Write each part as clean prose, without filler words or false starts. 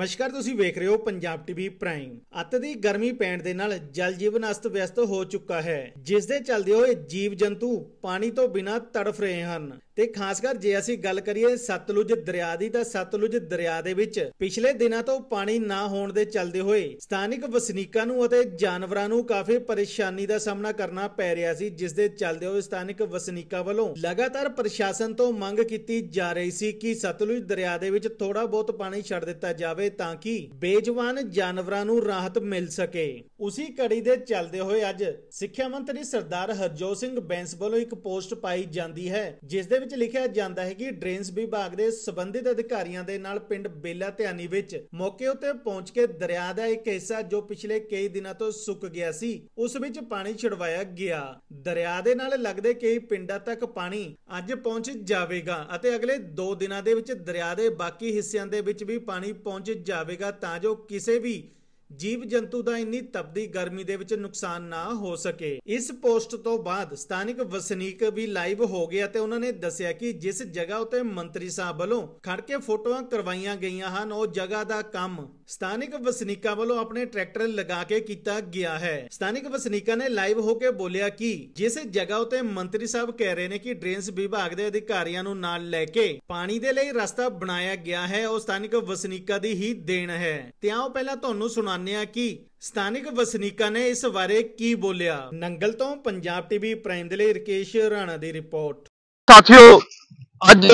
ਨਮਸਕਾਰ, ਤੁਸੀਂ ਵੇਖ ਰਹੇ ਹੋ ਪੰਜਾਬ ਟੀਵੀ ਪ੍ਰਾਈਮ। ਅੱਤ ਦੀ ਗਰਮੀ ਪੈਣ ਦੇ ਨਾਲ ਜਲ ਜੀਵਨ ਅਸਤ ਵਿਅਸਤ ਹੋ ਚੁੱਕਾ ਹੈ, ਜਿਸ ਦੇ ਚੱਲਦੇ ਹੋਏ ਜੀਵ ਜੰਤੂ ਪਾਣੀ ਤੋਂ ਬਿਨਾਂ ਤੜਫ ਰਹੇ ਹਨ। ਤੇ ਖਾਸ ਕਰ ਜੇ ਅਸੀਂ ਗੱਲ ਕਰੀਏ ਸਤਲੁਜ ਦਰਿਆ ਦੀ, ਤਾਂ ਸਤਲੁਜ ਦਰਿਆ ਦੇ ਵਿੱਚ ਪਿਛਲੇ ਦਿਨਾਂ ਤੋਂ ਪਾਣੀ ਨਾ ਹੋਣ ਦੇ ਚੱਲਦੇ ਹੋਏ ਸਥਾਨਿਕ ਵਸਨੀਕਾਂ ਨੂੰ ਅਤੇ ਜਾਨਵਰਾਂ ਨੂੰ ਕਾਫੀ ਪਰੇਸ਼ਾਨੀ ਦਾ ਸਾਹਮਣਾ ਕਰਨਾ ਪੈ ਰਿਹਾ ਸੀ, ਜਿਸ ਦੇ ਚੱਲਦੇ ਹੋਏ ਸਥਾਨਿਕ ਵਸਨੀਕਾਂ ਵੱਲੋਂ ਲਗਾਤਾਰ ਪ੍ਰਸ਼ਾਸਨ ਤੋਂ ਮੰਗ ਕੀਤੀ ਜਾ ਰਹੀ ਸੀ ਕਿ ਸਤਲੁਜ ਦਰਿਆ ਦੇ ਵਿੱਚ ਥੋੜਾ ਬਹੁਤ ਪਾਣੀ ਛੱਡ ਦਿੱਤਾ ਜਾਵੇ ਤਾਂ ਕਿ ਬੇਜਵਾਨ ਜਾਨਵਰਾਂ ਨੂੰ ਰਾਹਤ ਮਿਲ ਸਕੇ। ਉਸੇ ਕੜੀ ਦੇ ਚੱਲਦੇ ਹੋਏ ਅੱਜ ਸਿੱਖਿਆ ਮੰਤਰੀ ਸਰਦਾਰ ਹਰਜੋਤ ਸਿੰਘ ਬੈਂਸ ਵੱਲੋਂ ਇੱਕ ਪੋਸਟ ਪਾਈ ਜਾਂਦੀ ਹੈ, ਜਿਸ ਦੇ ਵਿੱਚ ਲਿਖਿਆ ਜਾਂਦਾ ਹੈ ਕਿ ਡਰੇਨਸ ਵਿਭਾਗ ਦੇ ਸੰਬੰਧਿਤ ਅਧਿਕਾਰੀਆਂ ਦੇ ਨਾਲ ਪਿੰਡ ਬੇਲਾ ਧਿਆਨੀ ਵਿੱਚ ਮੌਕੇ ਉੱਤੇ ਪਹੁੰਚ ਕੇ ਦਰਿਆ ਦਾ ਇੱਕ ਹਿੱਸਾ ਜੋ ਪਿਛਲੇ ਕਈ ਦਿਨਾਂ ਤੋਂ ਸੁੱਕ ਗਿਆ ਸੀ, ਉਸ ਵਿੱਚ ਪਾਣੀ ਛਡਵਾਇਆ ਗਿਆ। ਦਰਿਆ ਦੇ ਨਾਲ ਲੱਗਦੇ ਕਈ ਪਿੰਡਾਂ ਤੱਕ ਪਾਣੀ ਅੱਜ ਪਹੁੰਚ ਜਾਵੇਗਾ ਅਤੇ ਅਗਲੇ 2 ਦਿਨਾਂ ਦੇ ਵਿੱਚ ਦਰਿਆ ਦੇ ਬਾਕੀ ਹਿੱਸਿਆਂ ਦੇ ਵਿੱਚ ਵੀ ਪਾਣੀ ਪਹੁੰਚ ਜਾਵੇਗਾ ਤਾਂ ਜੋ ਕਿਸੇ ਵੀ ਜੀਵ ਜੰਤੂ ਦਾ ਇੰਨੀ ਤਪਦੀ ਗਰਮੀ ਦੇ ਵਿੱਚ ਨੁਕਸਾਨ ਨਾ ਹੋ ਸਕੇ। ਇਸ ਪੋਸਟ ਤੋਂ ਬਾਅਦ ਸਥਾਨਿਕ ਵਸਨੀਕ ਵੀ ਲਾਈਵ ਹੋ ਗਏ ਅਤੇ ਉਹਨਾਂ ਨੇ ਦੱਸਿਆ ਕਿ ਜਿਸ ਜਗ੍ਹਾ ਉਤੇ ਮੰਤਰੀ ਸਾਹਿਬ ਵੱਲੋਂ ਖੜ ਕੇ ਫੋਟੋਆਂ ਕਰਵਾਈਆਂ ਗਈਆਂ ਹਨ, ਉਹ ਜਗ੍ਹਾ ਦਾ ਕੰਮ ਸਥਾਨਿਕ ਵਸਨੀਕਾਂ ਵੱਲੋਂ ਆਪਣੇ ਟਰੈਕਟਰ ਲਗਾ ਕੇ ਕੀਤਾ ਗਿਆ ਹੈ। ਸਥਾਨਿਕ ਵਸਨੀਕਾਂ ਨੇ ਲਾਈਵ ਹੋ ਕੇ ਬੋਲਿਆ ਕਿ ਜਿਸ ਜਗ੍ਹਾ ਉਤੇ ਮੰਤਰੀ ਸਾਹਿਬ ਕਹਿ ਰਹੇ ਨੇ ਕਿ ਡਰੇਨਸ ਵਿਭਾਗ ਦੇ ਅਧਿਕਾਰੀਆਂ ਨੂੰ ਨਾਲ ਲੈ ਕੇ ਪਾਣੀ ਦੇ ਲਈ ਰਸਤਾ ਬਣਾਇਆ ਗਿਆ ਹੈ, ਉਹ ਸਥਾਨਿਕ ਵਸਨੀਕਾਂ ਦੀ ਹੀ ਦੇਣ ਹੈ। ਤੇ ਆਓ ਪਹਿਲਾਂ ਤੁਹਾਨੂੰ ਸੁਣਾਉਂਦੇ ਹਾਂ ਕਿ ਸਥਾਨਿਕ ਵਸਨੀਕਾਂ ਨੇ ਇਸ ਬਾਰੇ ਕੀ ਬੋਲਿਆ। ਨੰਗਲ ਤੋਂ ਪੰਜਾਬ ਟੀਵੀ ਪ੍ਰਾਈਮ ਦੇ ਲਈ ਰਕੇਸ਼ ਰਾਣਾ ਦੀ ਰਿਪੋਰਟ। ਸਾਥੀਓ, ਅੱਜ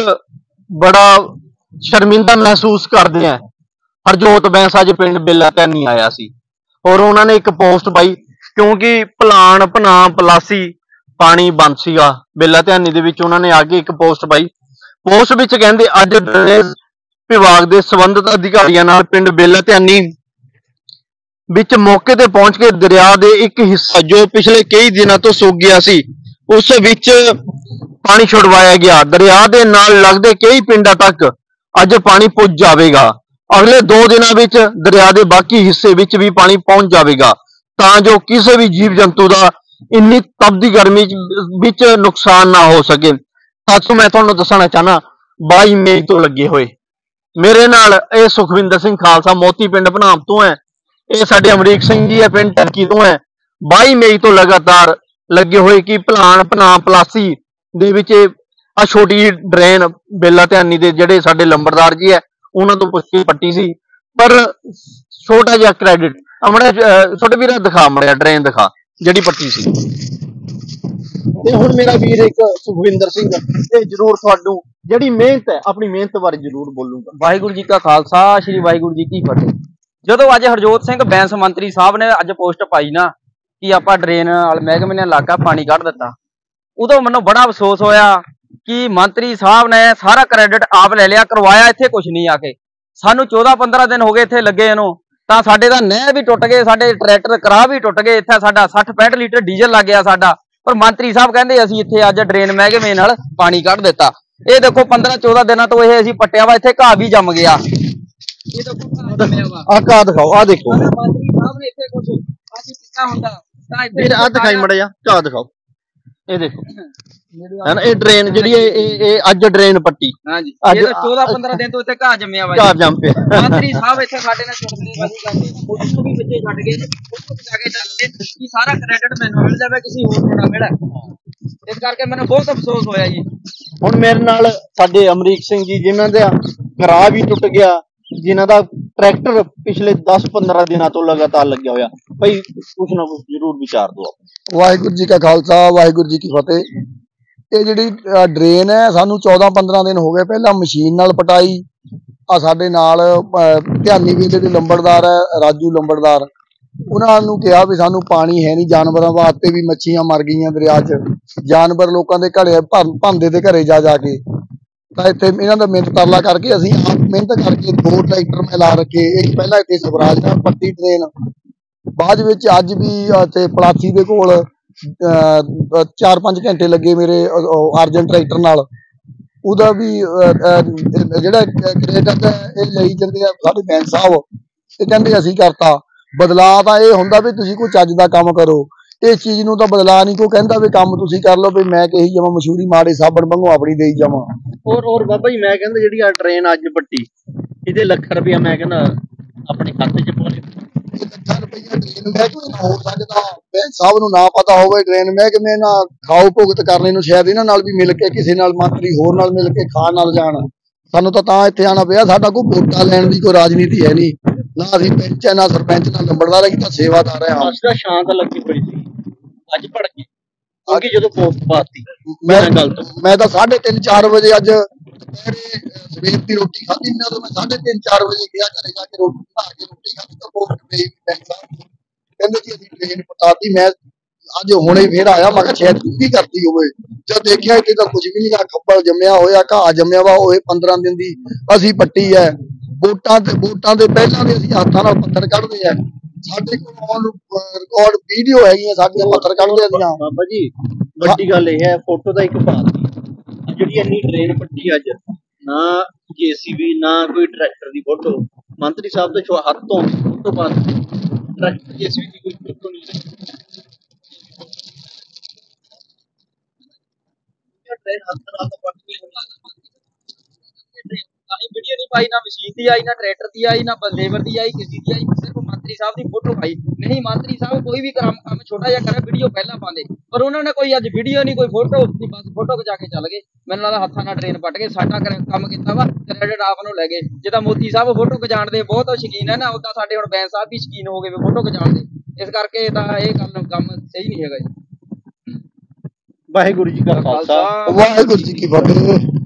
ਬੜਾ ਸ਼ਰਮਿੰਦਾ ਮਹਿਸੂਸ ਕਰਦੇ ਆ। ਹਰਜੋਤ ਬੈਂਸ ਅੱਜ ਪਿੰਡ ਬੇਲਾ ਧਿਆਨੀ ਆਇਆ ਸੀ ਔਰ ਉਹਨਾਂ ਨੇ ਇੱਕ ਪੋਸਟ ਪਾਈ ਕਿਉਂਕਿ ਭਲਾਣ ਭਨਾ ਪਲਾਸੀ ਪਾਣੀ ਬੰਦ ਸੀਗਾ ਬੇਲਾ ਧਿਆਨੀ ਦੇ ਵਿੱਚ। ਉਹਨਾਂ ਨੇ ਆ ਕੇ ਇੱਕ ਪੋਸਟ ਪਾਈ। ਪੋਸਟ ਵਿੱਚ ਕਹਿੰਦੇ ਅੱਜ ਡਰੇਨੇਜ ਵਿਭਾਗ ਦੇ ਸੰਬੰਧਿਤ ਅਧਿਕਾਰੀਆਂ ਨਾਲ ਪਿੰਡ ਬੇਲਾ ਧਿਆਨੀ ਵਿੱਚ ਮੌਕੇ ਤੇ ਪਹੁੰਚ ਕੇ ਦਰਿਆ ਦੇ ਇੱਕ ਹਿੱਸਾ ਜੋ ਪਿਛਲੇ ਕਈ ਦਿਨਾਂ ਤੋਂ ਸੁੱਕ ਗਿਆ ਸੀ, ਉਸ ਵਿੱਚ ਪਾਣੀ ਛੁਡਵਾਇਆ ਗਿਆ। ਦਰਿਆ ਦੇ ਨਾਲ ਲੱਗਦੇ ਕਈ ਪਿੰਡਾਂ ਤੱਕ ਅੱਜ ਪਾਣੀ ਪੁੱਜ ਜਾਵੇਗਾ। ਅਗਲੇ 2 ਦਿਨਾਂ ਵਿੱਚ ਦਰਿਆ ਦੇ ਬਾਕੀ ਹਿੱਸੇ ਵਿੱਚ ਵੀ ਪਾਣੀ ਪਹੁੰਚ ਜਾਵੇਗਾ ਤਾਂ ਜੋ ਕਿਸੇ ਵੀ ਜੀਵ ਜੰਤੂ ਦਾ ਇੰਨੀ ਤਪਦੀ ਗਰਮੀ ਵਿੱਚ ਨੁਕਸਾਨ ਨਾ ਹੋ ਸਕੇ। ਸਾਥੀਓ, ਮੈਂ ਤੁਹਾਨੂੰ ਦੱਸਣਾ ਚਾਹਨਾ 22 ਮਈ ਤੋਂ ਲੱਗੇ ਹੋਏ ਮੇਰੇ ਨਾਲ ਇਹ ਸੁਖਵਿੰਦਰ ਸਿੰਘ ਖਾਲਸਾ ਮੋਤੀ ਪਿੰਡ ਭਨਾਮ ਤੋਂ ਹੈ, ਇਹ ਸਾਡੇ ਅਮਰੀਕ ਸਿੰਘ ਜੀ ਹੈ ਪਿੰਡ ਟਰਕੀ ਤੋਂ ਹੈ। 22 ਮਈ ਤੋਂ ਲਗਾਤਾਰ ਲੱਗੇ ਹੋਏ ਕਿ ਭਲਾਣ ਭਨਾ ਪਲਾਸੀ ਦੇ ਵਿੱਚ ਆ ਛੋਟੀ ਡਰੇਨ ਬੇਲਾ ਧਿਆਨੀ ਦੇ ਜਿਹੜੇ ਸਾਡੇ ਲੰਬੜਦਾਰ ਜੀ ਹੈ ਉਹਨਾਂ ਤੋਂ ਪੁੱਛ ਕੇ ਪੱਟੀ ਸੀ, ਪਰ ਛੋਟਾ ਜਿਹਾ ਕ੍ਰੈਡਿਟ ਆਪਣੇ ਛੋਟੇ ਵੀਰਾ ਦਿਖਾ ਮੜਿਆ ਡਰੇਨ ਦਿਖਾ ਜਿਹੜੀ ਪੱਟੀ ਸੀ। ਤੇ ਹੁਣ ਮੇਰਾ ਵੀਰ ਇੱਕ ਸੁਖਵਿੰਦਰ ਸਿੰਘ ਇਹ ਜ਼ਰੂਰ ਤੁਹਾਨੂੰ ਜਿਹੜੀ ਮਿਹਨਤ ਹੈ ਆਪਣੀ ਮਿਹਨਤ ਬਾਰੇ ਜ਼ਰੂਰ ਬੋਲੂਗਾ। ਵਾਹਿਗੁਰੂ ਜੀ ਕਾ ਖਾਲਸਾ, ਸ਼੍ਰੀ ਵਾਹਿਗੁਰੂ ਜੀ ਕੀ ਫਤਿਹ। ਜਦੋਂ ਅੱਜ ਹਰਜੋਤ ਸਿੰਘ ਬੈਂਸ ਮੰਤਰੀ ਸਾਹਿਬ ਨੇ ਅੱਜ ਪੋਸਟ ਪਾਈ ਨਾ ਕਿ ਆਪਾਂ ਡਰੇਨ ਵਾਲੇ ਮਹਿਕਮੇ ਨੇ ਇਲਾਕਾ ਪਾਣੀ ਕੱਢ ਦਿੱਤਾ, ਉਦੋਂ ਮੈਨੂੰ ਬੜਾ ਅਫਸੋਸ ਹੋਇਆ ਕਿ ਮੰਤਰੀ ਸਾਹਿਬ ਨੇ ਸਾਰਾ ਕ੍ਰੈਡਿਟ ਆਪ ਲੈ ਲਿਆ, ਕਰਵਾਇਆ ਇੱਥੇ ਕੁਝ ਨਹੀਂ। ਆ ਕੇ ਸਾਨੂੰ 14-15 ਦਿਨ ਹੋ ਗਏ ਇੱਥੇ ਲੱਗੇ ਇਹਨੂੰ, ਤਾਂ ਸਾਡੇ ਦਾ ਨਹਿਰ ਵੀ ਟੁੱਟ ਗਏ, ਸਾਡੇ ਟਰੈਕਟਰ ਕਰਾਹ ਵੀ ਟੁੱਟ ਗਏ, ਇੱਥੇ ਸਾਡਾ 60-65 ਲੀਟਰ ਡੀਜ਼ਲ ਲੱਗ ਗਿਆ ਸਾਡਾ। ਪਰ ਮੰਤਰੀ ਸਾਹਿਬ ਕਹਿੰਦੇ ਅਸੀਂ ਇੱਥੇ ਅੱਜ ਡਰੇਨ ਮਹਿਕਮੇ ਨਾਲ ਪਾਣੀ ਕੱਢ ਦਿੱਤਾ। ਇਹ ਦੇਖੋ 15-14 ਦਿਨਾਂ ਤੋਂ ਇਹ ਅਸੀਂ ਪੱਟਿਆ ਵਾ, ਇੱਥੇ ਘਾਹ ਵੀ ਜੰਮ ਗਿਆ। ਇਹ ਦੇਖੋ ਘਾਹ ਦਿਖਾਓ, ਆ ਦੇਖੋ ਮੰਤਰੀ ਸਾਹਿਬ ਨੇ ਇੱਥੇ ਕੁਝ ਅੱਜ ਕੀਤਾ ਹੁੰਦਾ ਤਾਂ ਇੱਥੇ ਆ ਦਿਖਾਈ ਮੜਾ ਜਾ ਘਾਹ ਦਿਖਾਓ। ਇਹ ਦੇਖੋ ਹੈ ਨਾ, ਇਹ ਡਰੇਨ ਜਿਹੜੀ ਇਹ ਅੱਜ ਡਰੇਨ ਪੱਟੀ। ਹਾਂਜੀ, ਇਹ 14-15 ਦਿਨ ਤੋਂ ਇੱਥੇ ਘਾਹ ਜੰਮਿਆ ਵਾ, ਘਾਹ ਜੰਮ ਪਿਆ। ਮੰਤਰੀ ਸਾਹਿਬ ਇੱਥੇ ਸਾਡੇ ਨਾਲ ਚੁੱਕਦੇ ਵਾਲੀ ਕਰਦੇ ਫੋਟੋ ਨੂੰ ਵੀ ਵਿੱਚੇ ਛੱਡ ਗਏ, ਉੱਥੋਂ ਜਾ ਕੇ ਚੱਲਦੇ ਕਿ ਸਾਰਾ ਕ੍ਰੈਡਿਟ ਮੈਨੂੰ ਮਿਲ ਜਾਵੇ, ਕਿਸੇ ਹੋਰ ਨੂੰ ਨਾ ਮਿਲੇ। ਇਸ ਕਰਕੇ ਮੈਨੂੰ ਬਹੁਤ ਅਫਸੋਸ ਹੋਇਆ ਜੀ। ਹੁਣ ਮੇਰੇ ਨਾਲ ਸਾਡੇ ਅਮਰੀਕ ਸਿੰਘ ਜੀ ਜਿਨ੍ਹਾਂ ਦਾ ਕਰਾਹ ਵੀ ਟੁੱਟ ਗਿਆ, ਜਿਨ੍ਹਾਂ ਦਾ ਟਰੈਕਟਰ ਪਿਛਲੇ 10-15 ਦਿਨਾਂ ਤੋਂ ਲਗਾਤਾਰ ਲੱਗਿਆ ਹੋਇਆ। ਭਾਈ ਕੁਛ ਨਾ ਕੁਛ ਜ਼ਰੂਰ ਵਿਚਾਰ ਦਿਓ। ਵਾਹਿਗੁਰੂ ਜੀ ਕਾ ਖਾਲਸਾ, ਵਾਹਿਗੁਰੂ ਜੀ ਕੀ ਫਤਿਹ। ਇਹ ਜਿਹੜੀ ਡਰੇਨ ਹੈ ਸਾਨੂੰ 14-15 ਦਿਨ ਹੋ ਗਏ ਪਹਿਲਾਂ ਮਸ਼ੀਨ ਨਾਲ ਪਟਾਈ। ਆ ਸਾਡੇ ਨਾਲ ਧਿਆਨੀ ਵੀ ਜਿਹੜੇ ਲੰਬੜਦਾਰ ਹੈ ਰਾਜੂ ਲੰਬੜਦਾਰ, ਉਹਨਾਂ ਨੂੰ ਕਿਹਾ ਵੀ ਸਾਨੂੰ ਪਾਣੀ ਹੈ ਨਹੀਂ, ਜਾਨਵਰਾਂ ਵਾਸਤੇ ਵੀ ਮੱਛੀਆਂ ਮਰ ਗਈਆਂ ਦਰਿਆ 'ਚ, ਜਾਨਵਰ ਲੋਕਾਂ ਦੇ ਘਰੇ ਭਾਂਦੇ ਦੇ ਘਰੇ ਜਾ ਕੇ। ਤਾਂ ਇੱਥੇ ਇਹਨਾਂ ਦਾ ਮਿਹਨਤ ਤਰਲਾ ਕਰਕੇ ਅਸੀਂ ਆਪ ਮਿਹਨਤ ਕਰਕੇ 2 ਟਰੈਕਟਰ ਮੈਂ ਲਾ ਰੱਖੇ। ਇੱਕ ਪਹਿਲਾਂ ਇੱਥੇ ਸਵਰਾਜ ਨਾਲ ਪੱਟੀ ਟਰੇਨ, ਬਾਅਦ ਵਿੱਚ ਅੱਜ ਵੀ ਇੱਥੇ ਪਲਾਸੀ ਦੇ ਕੋਲ 4-5 ਘੰਟੇ ਲੱਗੇ ਮੇਰੇ ਅਰਜਨ ਟਰੈਕਟਰ ਨਾਲ। ਉਹਦਾ ਵੀ ਜਿਹੜਾ ਕ੍ਰੈਡਿਟ ਇਹ ਲਈ ਜਾਂਦੇ ਆ ਸਾਡੇ ਬੈਂਸ ਸਾਹਿਬ, ਇਹ ਕਹਿੰਦੇ ਅਸੀਂ ਕਰਤਾ। ਬਦਲਾਅ ਤਾਂ ਇਹ ਹੁੰਦਾ ਵੀ ਤੁਸੀਂ ਕੋਈ ਚੱਜ ਦਾ ਕੰਮ ਕਰੋ, ਇਸ ਚੀਜ਼ ਨੂੰ ਤਾਂ ਬਦਲਾ ਨਹੀਂ ਕੋਈ ਕਹਿੰਦਾ ਵੀ ਕੰਮ ਤੁਸੀਂ ਕਰ ਲਓ ਵੀ ਮੈਂ ਕਹੀ ਜਾਵਾਂ ਮਸ਼ਹੂਰੀ ਮਾੜੇ ਸਾਬਣ ਵਾਂਗੂ ਆਪਣੀ ਦੇਈ ਜਾਵਾਂ। ਹੋਰ ਬਾਬਾ ਜੀ, ਮੈਂ ਕਹਿੰਦਾ ਜਿਹੜੀ ਆ ਟ੍ਰੇਨ ਅੱਜ ਪੱਟੀ ਇਹਦੇ ਲੱਖ ਰੁਪਇਆ ਮੈਂ ਕਹਿੰਦਾ ਆਪਣੇ ਖਾਤੇ 'ਚ ਪਾਉਣੇ। ਇਹ ਲੱਖਾਂ ਰੁਪਈਆ ਡਰੇਨ ਮਹਿਕਮੇ ਨਾਲ ਹੋ ਸਕਦਾ, ਸਭ ਨੂੰ ਨਾ ਪਤਾ ਹੋਵੇ। ਡਰੇਨ ਮਹਿਕਮੇ ਨਾਲ ਖਾਓ ਭੁਗਤ ਕਰਨੇ ਨੂੰ ਸ਼ਾਇਦ ਇਹਨਾਂ ਨਾਲ ਵੀ ਮਿਲ ਕੇ, ਕਿਸੇ ਨਾਲ ਮੰਤਰੀ ਹੋਰ ਨਾਲ ਮਿਲ ਕੇ ਖਾਣ ਨਾਲ ਜਾਣ। ਸਾਨੂੰ ਤਾਂ ਇੱਥੇ ਆਉਣਾ ਪਿਆ। ਸਾਡਾ ਕੋਈ ਵੋਟਾਂ ਲੈਣ ਦੀ ਕੋਈ ਰਾਜਨੀਤੀ ਹੈ ਨਹੀਂ, ਨਾ ਅਸੀਂ ਪੰਚ ਹੈ, ਨਾ ਸਰਪੰਚ, ਨਾ ਲੰਬੜਦਾਰ ਹੈ, ਤਾਂ ਸੇਵਾਦਾਰ ਹੈ। ਅੱਜ ਤਾਂ ਸ਼ਾਂਤ ਲੱਗੀ ਪਈ ਸੀ, ਅੱਜ ਭੜ ਗਈ ਕਿਉਂਕਿ ਜਦੋਂ ਪੋਸਟ ਪਾਤੀ ਮੈਂ ਤਾਂ 3:30 4 ਵਜੇ ਅੱਜ ਦੁਪਹਿਰੇ ਸਵੇਰ ਦੀ ਰੋਟੀ ਖਾਧੀ। ਜਦੋਂ ਮੈਂ 3:30 4 ਵਜੇ ਗਿਆ ਘਰੇ ਜਾ ਕੇ ਰੋਟੀ ਬਣਾ ਕੇ ਰੋਟੀ ਖਾਧੀ ਤਾਂ ਪੋਸਟ ਪਈ ਕਹਿੰਦੇ ਜੀ ਅਸੀਂ ਟ੍ਰੇਨ ਪਟਾਤੀ। ਮੈਂ ਅੱਜ ਹੁਣੇ ਫੇਰ ਆਇਆ, ਮੈਂ ਕਿਹਾ ਸ਼ਾਇਦ ਕੀ ਕਰਦੀ ਹੋਵੇ। ਜਦ ਦੇਖਿਆ ਇੱਥੇ ਤਾਂ ਕੁਝ ਵੀ ਨਹੀਂ ਗਾ, ਖੱਬਲ ਜੰਮਿਆ ਹੋਇਆ, ਘਾਹ ਜੰਮਿਆ ਵਾ। ਉਹ 15 ਦਿਨ ਦੀ ਅਸੀਂ ਪੱਟੀ ਹੈ। ਵੋਟਾਂ ਦੇ ਪਹਿਲਾਂ ਵੀ ਅਸੀਂ ਹੱਥਾਂ ਨਾਲ ਪੱਥਰ ਕੱਢਦੇ ਆ। ਸਾਡੇ ਕੋਲ ਰਿਕਾਰਡ ਵੀਡੀਓ ਹੈਗੀਆਂ ਸਾਡੀਆਂ ਪੱਥਰ ਕੱਢਦੇ ਦੀਆਂ। ਬਾਬਾ ਜੀ ਵੱਡੀ ਗੱਲ ਇਹ ਹੈ, ਫੋਟੋ ਦਾ ਇੱਕ ਭਾਗ ਜਿਹੜੀ ਇੰਨੀ ਟ੍ਰੇਨ ਪੱਟੀ ਅੱਜ, ਨਾ ਜੀਸੀਬੀ ਨਾ ਕੋਈ ਟਰੈਕਟਰ ਦੀ ਫੋਟੋ, ਮੰਤਰੀ ਸਾਹਿਬ ਦੇ ਹੱਥ ਤੋਂ ਫੋਟੋ ਪਾ ਟਰੈਕਟਰ ਜੀਸੀਬੀ ਦੀ ਕੋਈ ਫੋਟੋ ਨਹੀਂ। ਟ੍ਰੇਨ ਹੱਥ ਨਾਲ ਤਾਂ ਪੱਟ ਵੀਡੀਓ ਨਹੀਂ ਪਾਈ, ਨਾ ਮਸ਼ੀਨ ਦੀ ਆਈ, ਨਾ ਟਰੈਕਟਰ ਦੀ ਆਈ, ਨਾ ਲੇਬਰ ਦੀ ਆਈ, ਕਿਸੇ ਦੀ ਆਈ, ਸਿਰਫ ਮੰਤਰੀ ਸਾਹਿਬ ਦੀ ਫੋਟੋ ਪਾਈ। ਨਹੀਂ, ਮੰਤਰੀ ਸਾਹਿਬ ਕੋਈ ਵੀ ਕੰਮ ਛੋਟਾ ਜਿਹਾ ਕਰੇ ਵੀਡੀਓ ਪਹਿਲਾਂ ਪਾਉਂਦੇ, ਪਰ ਉਹਨਾਂ ਨੇ ਕੋਈ ਅੱਜ ਵੀਡੀਓ ਨਹੀਂ, ਕੋਈ ਫੋਟੋ, ਬਸ ਫੋਟੋ ਖਿਚਾ ਕੇ ਚੱਲ ਗਏ। ਮੈਨੂੰ ਲੱਗਦਾ ਹੱਥਾਂ ਨਾਲ ਟ੍ਰੇਨ ਪੱਟ ਕੇ ਸਾਡਾ ਕੰਮ ਕੀਤਾ ਵਾ, ਕ੍ਰੈਡਿਟ ਆਪ ਨੂੰ ਲੈ ਗਏ। ਜਿੱਦਾਂ ਮੋਦੀ ਸਾਹਿਬ ਫੋਟੋ ਖਿਚਾਉਣ ਦੇ ਬਹੁਤ ਸ਼ੌਕੀਨ ਹੈ ਨਾ, ਉੱਦਾਂ ਸਾਡੇ ਹੁਣ ਬੈਂਸ ਸਾਹਿਬ ਵੀ ਸ਼ੌਕੀਨ ਹੋ ਗਏ ਫੋਟੋ ਖਿਚਾਉਣ ਦੇ। ਇਸ ਕਰਕੇ ਤਾਂ ਇਹ ਕੰਮ ਸਹੀ ਨਹੀਂ ਹੈਗਾ ਜੀ। ਵਾਹਿਗੁਰੂ ਜੀ ਕਾ ਖਾਲਸਾ, ਵਾਹਿਗੁਰੂ ਜੀ ਕੀ ਫਤਿਹ।